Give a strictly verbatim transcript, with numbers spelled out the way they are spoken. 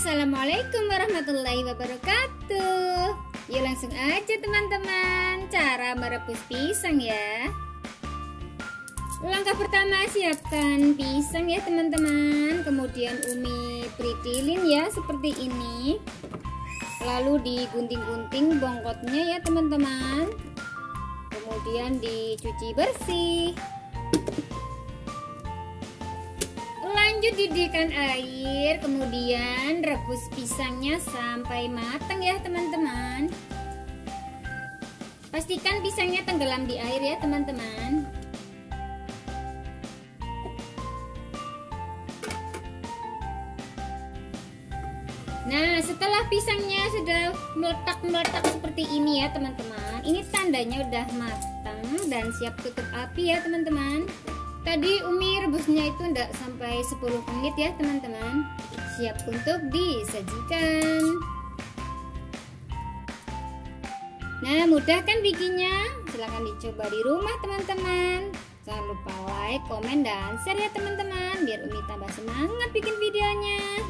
Assalamualaikum warahmatullahi wabarakatuh. Yuk langsung aja teman-teman cara merebus pisang ya. Langkah pertama, siapkan pisang ya teman-teman. Kemudian Umi pritilin ya seperti ini. Lalu digunting-gunting bongkotnya ya teman-teman. Kemudian dicuci bersih. Lanjut didihkan air, kemudian rebus pisangnya sampai matang ya teman-teman. Pastikan pisangnya tenggelam di air ya teman-teman. Nah, setelah pisangnya sudah meletak-meletak seperti ini ya teman-teman, ini tandanya udah matang dan siap tutup api ya teman-teman. Tadi Umi rebusnya itu enggak sampai sepuluh menit ya teman-teman. Siap untuk disajikan. Nah, mudah kan bikinnya? Silahkan dicoba di rumah teman-teman. Jangan lupa like, komen, dan share ya teman-teman, biar Umi tambah semangat bikin videonya.